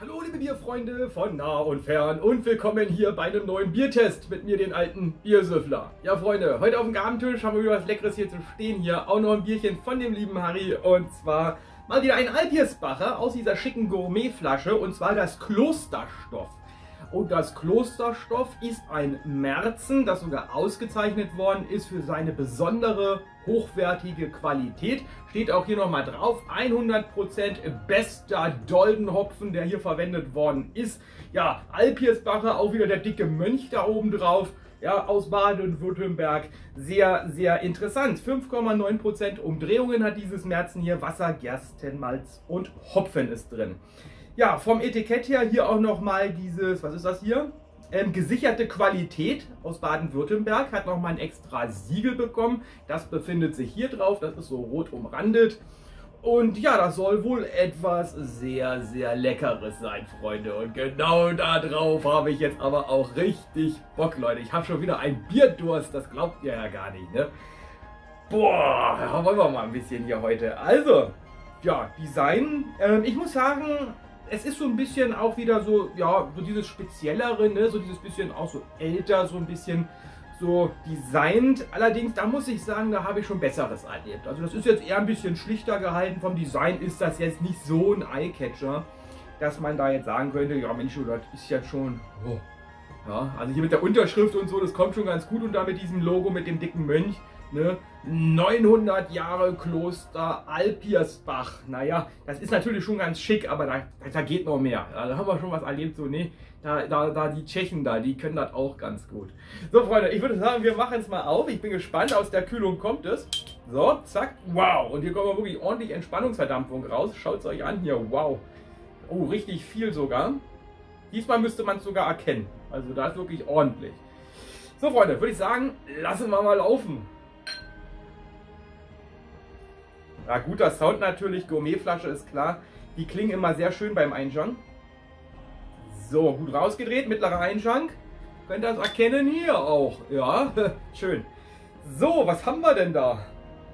Hallo liebe Bierfreunde von nah und fern und willkommen hier bei einem neuen Biertest mit mir, den alten Biersüffler. Ja Freunde, heute auf dem Gabentisch haben wir wieder was Leckeres hier zu stehen. Hier auch noch ein Bierchen von dem lieben Harry und zwar mal wieder ein Alpirsbacher aus dieser schicken Gourmetflasche und zwar das Klosterstoff. Und das Klosterstoff ist ein Märzen, das sogar ausgezeichnet worden ist für seine besondere, hochwertige Qualität. Steht auch hier nochmal drauf, 100% bester Doldenhopfen, der hier verwendet worden ist. Ja, Alpirsbacher, auch wieder der dicke Mönch da oben drauf. Ja, aus Baden-Württemberg. Sehr, sehr interessant. 5,9% Umdrehungen hat dieses Märzen hier. Wasser, Gerstenmalz und Hopfen ist drin. Ja, vom Etikett her hier auch nochmal dieses, was ist das hier? Gesicherte Qualität aus Baden-Württemberg, hat nochmal ein extra Siegel bekommen. Das befindet sich hier drauf, das ist so rot umrandet. Und ja, das soll wohl etwas sehr, sehr Leckeres sein, Freunde. Und genau darauf habe ich jetzt aber auch richtig Bock, Leute. Ich habe schon wieder einen Bierdurst, das glaubt ihr ja gar nicht, ne? Boah, ja, wollen wir mal ein bisschen hier heute. Also, ja, Design, ich muss sagen, es ist so ein bisschen auch wieder so, ja, so dieses Speziellere, ne? So dieses bisschen auch so älter, so ein bisschen so designt. Allerdings, da muss ich sagen, da habe ich schon Besseres erlebt. Also das ist jetzt eher ein bisschen schlichter gehalten. Vom Design ist das jetzt nicht so ein Eyecatcher, dass man da jetzt sagen könnte, ja Mensch, das ist jetzt schon, oh. Ja, also hier mit der Unterschrift und so, das kommt schon ganz gut und da mit diesem Logo, mit dem dicken Mönch. Ne? 900 Jahre Kloster Alpirsbach. Naja, das ist natürlich schon ganz schick, aber da geht noch mehr. Da haben wir schon was erlebt, so, ne? Da die Tschechen da, die können das auch ganz gut. So, Freunde, ich würde sagen, wir machen es mal auf. Ich bin gespannt, aus der Kühlung kommt es. So, zack, wow. Und hier kommt mal wirklich ordentlich Entspannungsverdampfung raus. Schaut es euch an hier, wow. Oh, richtig viel sogar. Diesmal müsste man es sogar erkennen. Also da ist wirklich ordentlich. So, Freunde, würde ich sagen, lassen wir mal laufen. Ja, guter Sound natürlich, Gourmetflasche ist klar. Die klingen immer sehr schön beim Einschank. So, gut rausgedreht, mittlerer Einschank. Könnt ihr das erkennen hier auch. Ja, schön. So, was haben wir denn da?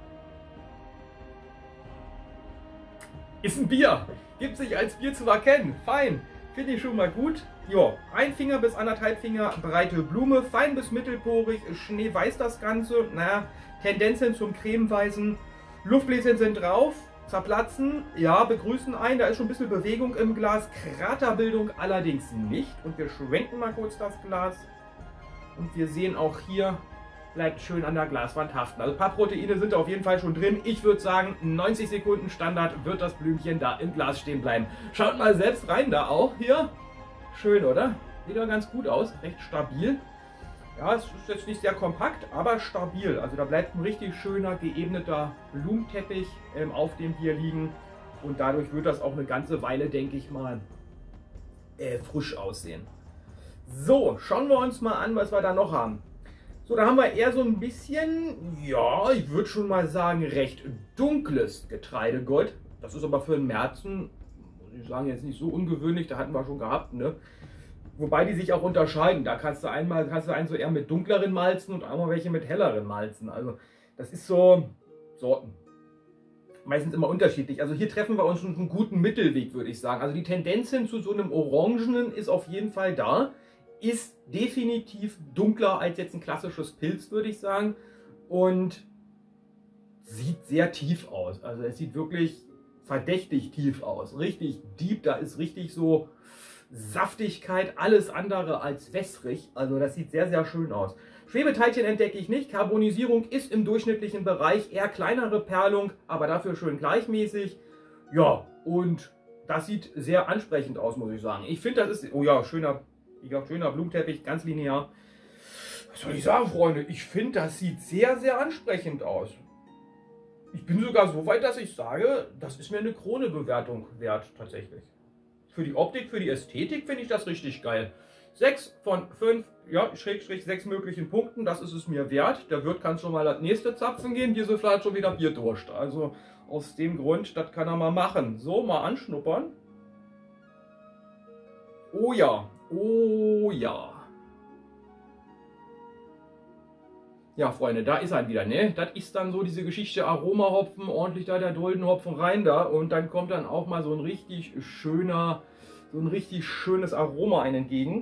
Ist ein Bier. Gibt sich als Bier zu erkennen. Fein. Finde ich schon mal gut. Ja, 1 Finger bis 1,5 Finger breite Blume, fein bis mittelporig, schneeweiß das Ganze. Naja, Tendenzen zum cremeweißen. Luftbläschen sind drauf, zerplatzen, ja, begrüßen ein, da ist schon ein bisschen Bewegung im Glas, Kraterbildung allerdings nicht. Und wir schwenken mal kurz das Glas und wir sehen auch hier, bleibt schön an der Glaswand haften. Also ein paar Proteine sind auf jeden Fall schon drin. Ich würde sagen, 90 Sekunden Standard wird das Blümchen da im Glas stehen bleiben. Schaut mal selbst rein da auch hier. Schön, oder? Sieht doch ganz gut aus, recht stabil. Ja, es ist jetzt nicht sehr kompakt, aber stabil. Also da bleibt ein richtig schöner, geebneter Blumenteppich auf dem Bier liegen. Und dadurch wird das auch eine ganze Weile, denke ich mal, frisch aussehen. So, schauen wir uns mal an, was wir da noch haben. So, da haben wir eher so ein bisschen, ja, ich würde schon mal sagen, recht dunkles Getreidegold. Das ist aber für einen Märzen, muss ich sagen, jetzt nicht so ungewöhnlich, da hatten wir schon gehabt, ne? Wobei die sich auch unterscheiden. Da kannst du einen so eher mit dunkleren Malzen und einmal welche mit helleren Malzen. Also das ist so Sorten. Meistens immer unterschiedlich. Also hier treffen wir uns schon einen guten Mittelweg, würde ich sagen. Also die Tendenz hin zu so einem Orangenen ist auf jeden Fall da. Ist definitiv dunkler als jetzt ein klassisches Pilz, würde ich sagen. Und sieht sehr tief aus. Also es sieht wirklich verdächtig tief aus. Richtig deep, da ist richtig so Saftigkeit, alles andere als wässrig. Also das sieht sehr, sehr schön aus. Schwebeteilchen entdecke ich nicht. Karbonisierung ist im durchschnittlichen Bereich, eher kleinere Perlung, aber dafür schön gleichmäßig. Ja, und das sieht sehr ansprechend aus, muss ich sagen. Ich finde, das ist, oh ja, schöner Blumenteppich, ganz linear. Was soll ich sagen, Freunde? Ich finde, das sieht sehr, sehr ansprechend aus. Ich bin sogar so weit, dass ich sage, das ist mir eine Krone-Bewertung wert, tatsächlich. Für die Optik, für die Ästhetik finde ich das richtig geil. 6 von 5, ja, Schrägstrich 6 möglichen Punkten, das ist es mir wert. Der Wirt kann schon mal das nächste Zapfen gehen, diese hat schon wieder Bierdurst. Also aus dem Grund, das kann er mal machen. So, mal anschnuppern. Oh ja, oh ja. Ja, Freunde, da ist er wieder, ne? Das ist dann so diese Geschichte Aromahopfen, ordentlich da der Doldenhopfen rein da und dann kommt dann auch mal so ein richtig schönes Aroma einen entgegen.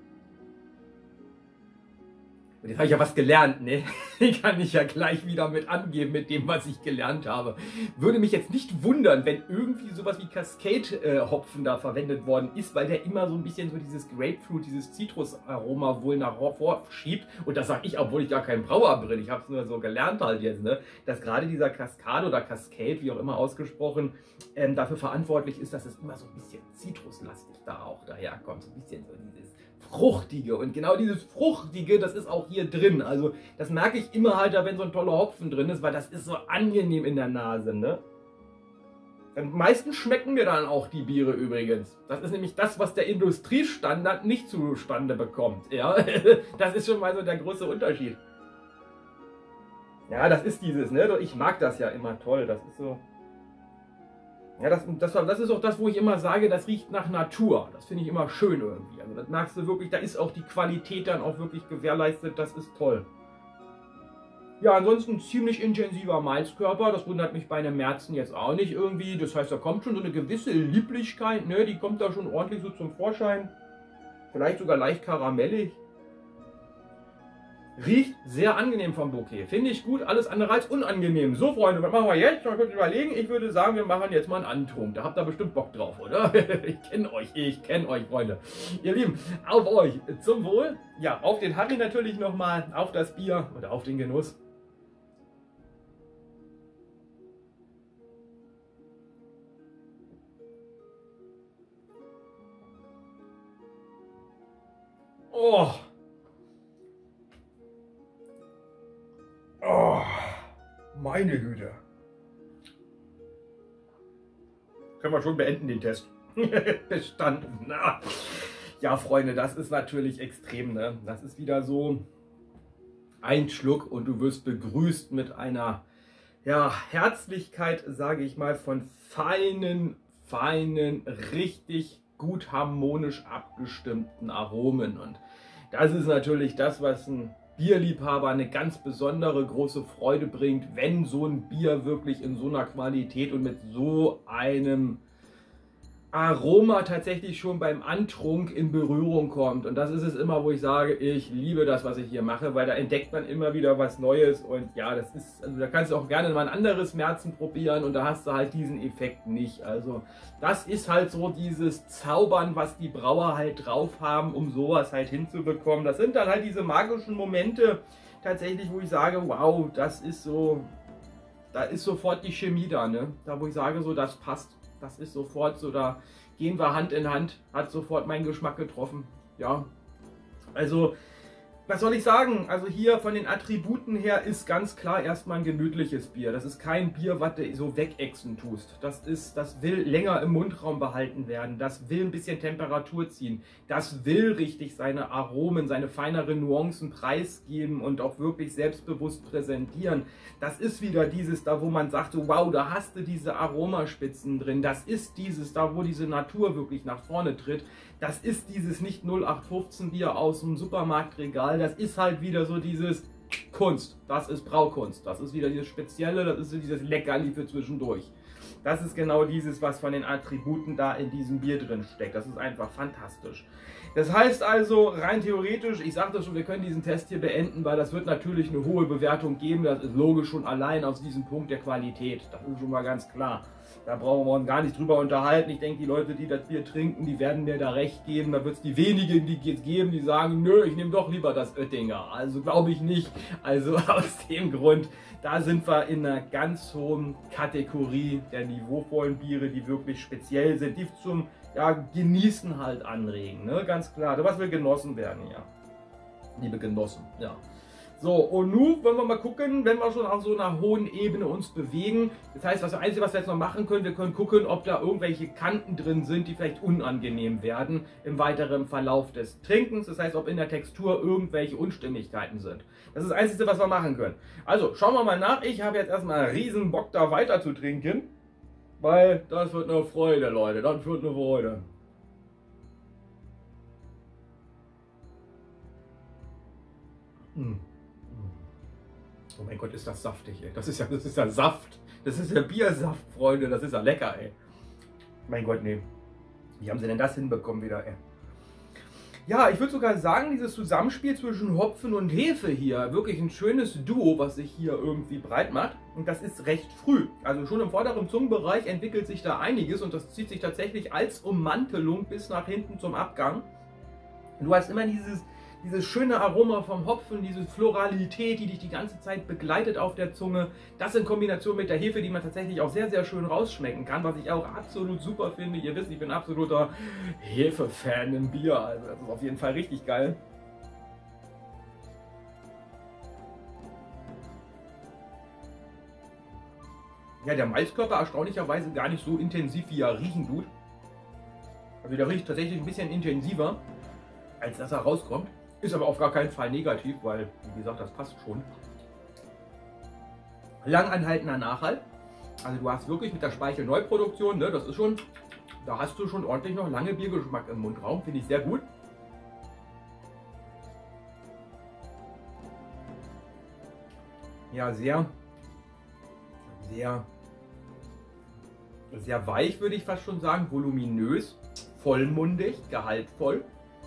Und jetzt habe ich ja was gelernt, ne? Kann ich ja gleich wieder mit angeben mit dem, was ich gelernt habe. Würde mich jetzt nicht wundern, wenn irgendwie sowas wie Cascade-Hopfen da verwendet worden ist, weil der immer so ein bisschen so dieses Grapefruit, dieses Zitrusaroma wohl nach vorschiebt. Und das sage ich, obwohl ich gar kein Brauer bin. Ich habe es nur so gelernt halt jetzt, ne? Dass gerade dieser Cascade oder Cascade, wie auch immer ausgesprochen, dafür verantwortlich ist, dass es immer so ein bisschen zitruslastig da auch daherkommt. So ein bisschen so dieses Fruchtige. Und genau dieses Fruchtige, das ist auch hier drin. Also das merke ich immer halt, wenn so ein toller Hopfen drin ist, weil das ist so angenehm in der Nase, ne? Am meisten schmecken mir dann auch die Biere übrigens. Das ist nämlich das, was der Industriestandard nicht zustande bekommt. Ja? Das ist schon mal so der große Unterschied. Ja, das ist dieses, ne? Ich mag das ja immer toll. Das ist so. Ja, das ist auch das, wo ich immer sage, das riecht nach Natur. Das finde ich immer schön irgendwie. Also das merkst du wirklich, da ist auch die Qualität dann auch wirklich gewährleistet. Das ist toll. Ja, ansonsten ziemlich intensiver Malzkörper. Das wundert mich bei einem Märzen jetzt auch nicht irgendwie. Das heißt, da kommt schon so eine gewisse Lieblichkeit, ne? Die kommt da schon ordentlich so zum Vorschein. Vielleicht sogar leicht karamellig. Riecht sehr angenehm vom Bouquet. Finde ich gut, alles andere als unangenehm. So, Freunde, was machen wir jetzt? Mal kurz überlegen. Ich würde sagen, wir machen jetzt mal einen Antrunk. Da habt ihr bestimmt Bock drauf, oder? Ich kenne euch, Freunde. Ihr Lieben, auf euch. Zum Wohl. Ja, auf den Harry natürlich nochmal, auf das Bier oder auf den Genuss. Oh. Oh, meine Güte. Können wir schon beenden, den Test. Bestanden. Na. Ja, Freunde, das ist natürlich extrem, ne? Das ist wieder so ein Schluck und du wirst begrüßt mit einer, ja, Herzlichkeit, sage ich mal, von feinen, richtig gut harmonisch abgestimmten Aromen. Und das ist natürlich das, was ein Bierliebhaber eine ganz besondere große Freude bringt, wenn so ein Bier wirklich in so einer Qualität und mit so einem Aroma tatsächlich schon beim Antrunk in Berührung kommt. Und das ist es immer, wo ich sage, ich liebe das, was ich hier mache, weil da entdeckt man immer wieder was Neues. Und ja, das ist, also da kannst du auch gerne mal ein anderes Märzen probieren und da hast du halt diesen Effekt nicht. Also das ist halt so dieses Zaubern, was die Brauer halt drauf haben, um sowas halt hinzubekommen. Das sind dann halt diese magischen Momente tatsächlich, wo ich sage, wow, das ist so, da ist sofort die Chemie da, ne? Da wo ich sage, so, das passt. Das ist sofort so, da gehen wir Hand in Hand, hat sofort meinen Geschmack getroffen. Ja, also, was soll ich sagen? Also hier von den Attributen her ist ganz klar erstmal ein gemütliches Bier. Das ist kein Bier, was du so wegexen tust. Das will länger im Mundraum behalten werden. Das will ein bisschen Temperatur ziehen. Das will richtig seine Aromen, seine feineren Nuancen preisgeben und auch wirklich selbstbewusst präsentieren. Das ist wieder dieses, da wo man sagt, so, wow, da hast du diese Aromaspitzen drin. Das ist dieses, da wo diese Natur wirklich nach vorne tritt. Das ist dieses nicht 0815 Bier aus dem Supermarktregal. Das ist halt wieder so dieses Kunst. Das ist Braukunst. Das ist wieder dieses Spezielle, das ist so dieses Leckerli für zwischendurch. Das ist genau dieses, was von den Attributen da in diesem Bier drin steckt. Das ist einfach fantastisch. Das heißt also, rein theoretisch, ich sagte schon, wir können diesen Test hier beenden, weil das wird natürlich eine hohe Bewertung geben. Das ist logisch schon allein aus diesem Punkt der Qualität. Das ist schon mal ganz klar. Da brauchen wir uns gar nicht drüber unterhalten. Ich denke, die Leute, die das Bier trinken, die werden mir da recht geben. Da wird es die wenigen, die jetzt geben, die sagen, nö, ich nehme doch lieber das Oettinger. Also glaube ich nicht. Also aus dem Grund, da sind wir in einer ganz hohen Kategorie der niveauvollen Biere, die wirklich speziell sind, die zum Genießen halt anregen. Ne? Ganz klar, was will genossen werden, ja. Liebe Genossen, ja. So, und nun wollen wir mal gucken, wenn wir schon auf so einer hohen Ebene uns bewegen. Das heißt, das Einzige, was wir jetzt noch machen können, wir können gucken, ob da irgendwelche Kanten drin sind, die vielleicht unangenehm werden im weiteren Verlauf des Trinkens. Das heißt, ob in der Textur irgendwelche Unstimmigkeiten sind. Das ist das Einzige, was wir machen können. Also, schauen wir mal nach. Ich habe jetzt erstmal riesen Bock, da weiter zu trinken. Weil das wird eine Freude, Leute. Das wird eine Freude. Oh mein Gott, ist das saftig, ey. Das ist ja Saft. Das ist ja Biersaft, Freunde. Das ist ja lecker, ey. Mein Gott, nee. Wie haben sie denn das hinbekommen wieder, ey? Ja, ich würde sogar sagen, dieses Zusammenspiel zwischen Hopfen und Hefe hier, wirklich ein schönes Duo, was sich hier irgendwie breit macht. Und das ist recht früh. Also schon im vorderen Zungenbereich entwickelt sich da einiges und das zieht sich tatsächlich als Ummantelung bis nach hinten zum Abgang. Du hast immer dieses schöne Aroma vom Hopfen, diese Floralität, die dich die ganze Zeit begleitet auf der Zunge. Das in Kombination mit der Hefe, die man tatsächlich auch sehr, sehr schön rausschmecken kann, was ich auch absolut super finde. Ihr wisst, ich bin absoluter Hefe-Fan im Bier, also das ist auf jeden Fall richtig geil. Ja, der Malzkörper erstaunlicherweise gar nicht so intensiv, wie er riechen tut. Also der riecht tatsächlich ein bisschen intensiver, als dass er rauskommt. Ist aber auf gar keinen Fall negativ, weil, wie gesagt, das passt schon. Langanhaltender Nachhalt. Also du hast wirklich mit der Speichelneuproduktion, ne, das ist schon, da hast du schon ordentlich noch lange Biergeschmack im Mundraum. Finde ich sehr gut. Ja, sehr weich, würde ich fast schon sagen. Voluminös, vollmundig, gehaltvoll.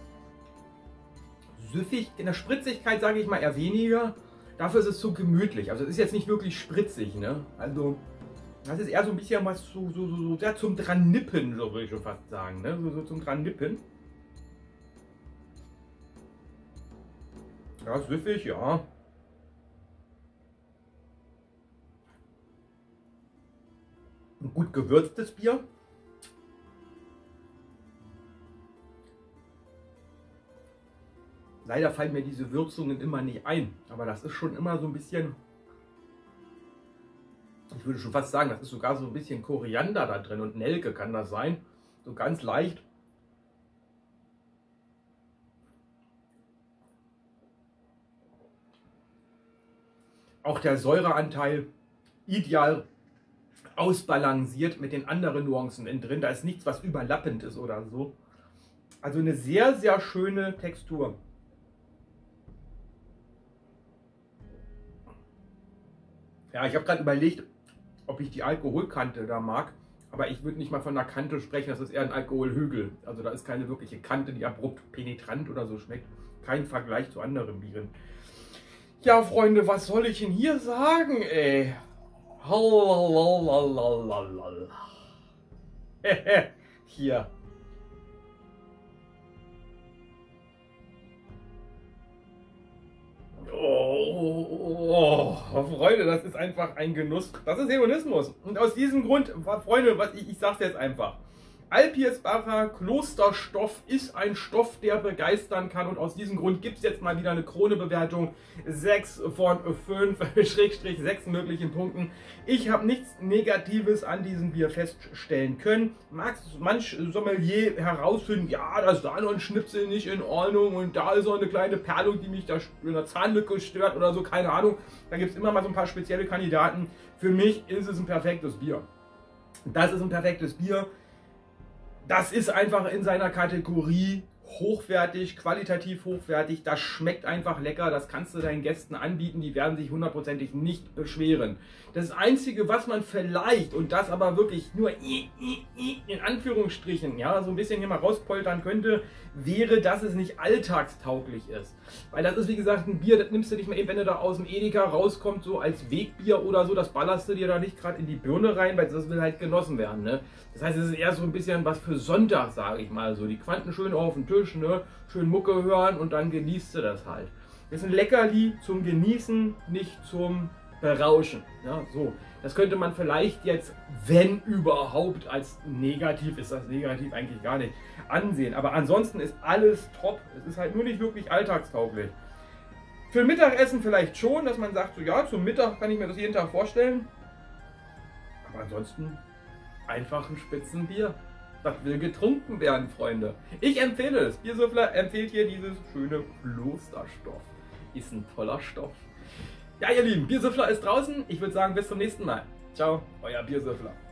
Süffig, in der Spritzigkeit sage ich mal eher weniger. Dafür ist es so gemütlich. Also es ist jetzt nicht wirklich spritzig, ne? Also das ist eher so ein bisschen was so ja, zum dran nippen, so würde ich schon fast sagen, ne? So zum dran nippen. Ja, süffig, ja. Ein gut gewürztes Bier. Leider fallen mir diese Würzungen immer nicht ein, aber das ist schon immer so ein bisschen, ich würde schon fast sagen, das ist sogar so ein bisschen Koriander da drin und Nelke kann das sein, so ganz leicht. Auch der Säureanteil ideal ausbalanciert mit den anderen Nuancen innen drin, da ist nichts, was überlappend ist oder so. Also eine sehr, sehr schöne Textur. Ja, ich habe gerade überlegt, ob ich die Alkoholkante da mag, aber ich würde nicht mal von einer Kante sprechen, das ist eher ein Alkoholhügel. Also da ist keine wirkliche Kante, die abrupt penetrant oder so schmeckt. Kein Vergleich zu anderen Bieren. Ja, Freunde, was soll ich denn hier sagen, ey? Hier. Oh, Freunde, das ist einfach ein Genuss. Das ist Hedonismus. Und aus diesem Grund, Freunde, ich sag's jetzt einfach. Alpirsbacher Klosterstoff ist ein Stoff, der begeistern kann. Und aus diesem Grund gibt es jetzt mal wieder eine Krone-Bewertung. 6 von 5, Schrägstrich 6 möglichen Punkten. Ich habe nichts Negatives an diesem Bier feststellen können. Mag manch Sommelier herausfinden, ja, da ist da noch ein Schnipsel nicht in Ordnung und da ist so eine kleine Perlung, die mich da in der Zahnlücke stört oder so, keine Ahnung. Da gibt es immer mal so ein paar spezielle Kandidaten. Für mich ist es ein perfektes Bier. Das ist ein perfektes Bier. Das ist einfach in seiner Kategorie hochwertig, qualitativ hochwertig. Das schmeckt einfach lecker. Das kannst du deinen Gästen anbieten. Die werden sich hundertprozentig nicht beschweren. Das Einzige, was man vielleicht, und das aber wirklich nur in Anführungsstrichen, ja, so ein bisschen hier mal rauspoltern könnte, wäre, dass es nicht alltagstauglich ist. Weil das ist, wie gesagt, ein Bier, das nimmst du nicht mal eben, wenn du da aus dem Edeka rauskommt, so als Wegbier oder so, das ballerst du dir da nicht gerade in die Birne rein, weil das will halt genossen werden, ne? Das heißt, es ist eher so ein bisschen was für Sonntag, sage ich mal so. Die Quanten schön auf den Tisch, ne? Schön Mucke hören und dann genießt du das halt. Das ist ein Leckerli zum Genießen, nicht zum Berauschen. Ja, so. Das könnte man vielleicht jetzt, wenn überhaupt, als negativ, ist das negativ eigentlich gar nicht, ansehen. Aber ansonsten ist alles top. Es ist halt nur nicht wirklich alltagstauglich. Für ein Mittagessen vielleicht schon, dass man sagt, so ja, zum Mittag kann ich mir das jeden Tag vorstellen. Aber ansonsten einfach ein Spitzenbier. Das will getrunken werden, Freunde. Ich empfehle es. Biersüffler empfiehlt hier dieses schöne Klosterstoff. Ist ein toller Stoff. Ja, ihr Lieben, Biersüffler ist draußen. Ich würde sagen, bis zum nächsten Mal. Ciao, euer Biersüffler.